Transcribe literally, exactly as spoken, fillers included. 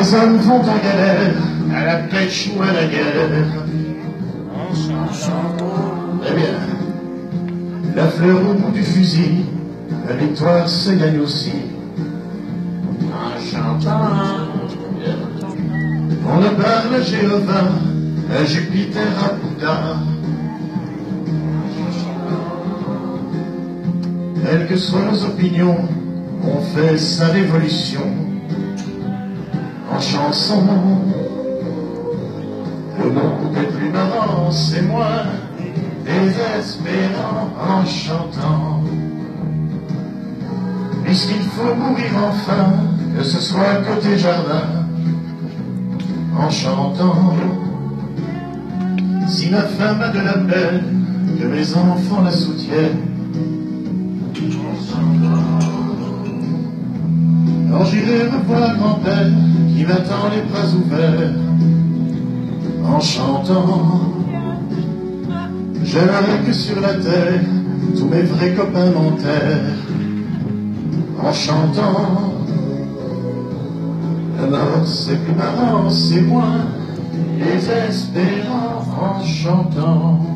les hommes vont en galère, à la pêche ou à la guerre. En chantant. Eh bien, la fleur au bout du fusil, la victoire se gagne aussi. En chantant. On ne parle à Jéhovah, à Jupiter, à Bouddha. Quelles que soient nos opinions, on fait sa révolution en chanson. Le monde est plus marrant, c'est moins désespérant en chantant. Puisqu'il faut mourir enfin, que ce soit côté jardin, en chantant. Si ma femme a de la peine, que mes enfants la soutiennent, quand j'irai revoir grand-père qui m'attend les bras ouverts, en chantant. J'aimerais que sur la terre tous mes vrais copains m'enterrent, en chantant. La mort c'est plus marrant, c'est moins désespérant en chantant.